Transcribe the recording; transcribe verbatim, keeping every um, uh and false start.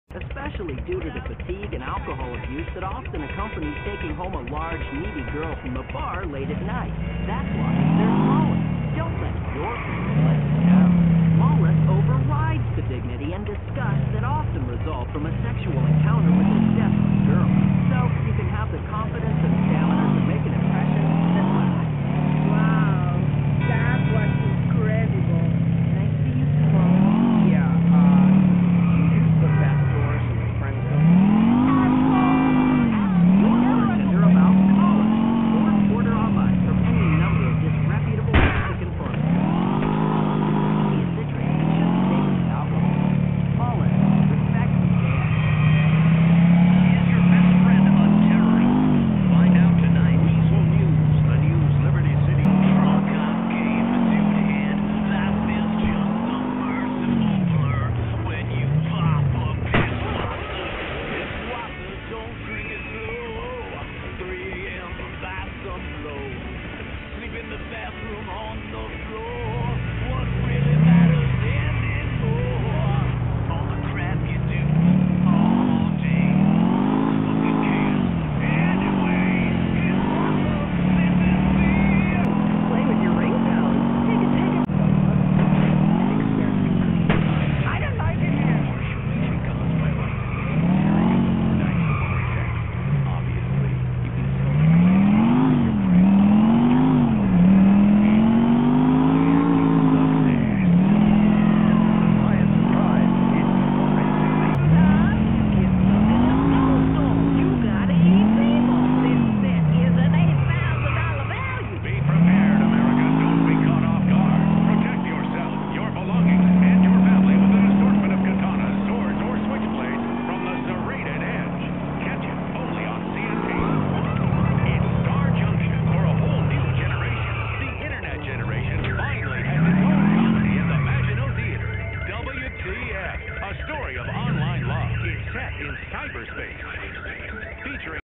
especially due to the fatigue and alcohol abuse that often accompanies taking home a large, needy girl from the bar late at night. That's why there's Lawless. Don't let your feelings let you down. Lawless overrides the dignity and disgust that often result from a sexual encounter with a desperate girl. So you can have the confidence and stamina to make an impression that lasts. Wow, that was incredible. Nice to you, Simone. Yeah, uh, you use the back doors in the friend zone. Ask your bartender about Collins, or order online from any number of disreputable Mexican pharmacies. Is citrus and shouldn't stay with alcohol. Collins, respect the game. Is your best friend a terrorist? Find out tonight. Weasel News, the news Liberty City. Drunk on game, dude hand. Life is just a merciful blur when you pop a Pisswasser. Pisswasser, don't drink it slow. three a m, buy some blow. Sleep in the bathroom on the floor. What really matters anymore? All the crap you do all day. Who cares anyway? It's what the living Play with your ringtone. Take it, take it. I don't like it here. Obviously, you can still You gotta eat people. This set is an eight thousand dollar value. Be prepared, America. Don't be caught off guard. Protect yourself, your belongings, and your family with an assortment of katanas, swords, or switchblades from the Serrated Edge. Catch it only on C N T. It's Star Junction for a whole new generation. The Internet generation finally has its own comedy in the Maginot Theater. W T F, a story of online love. It's set in cyberspace.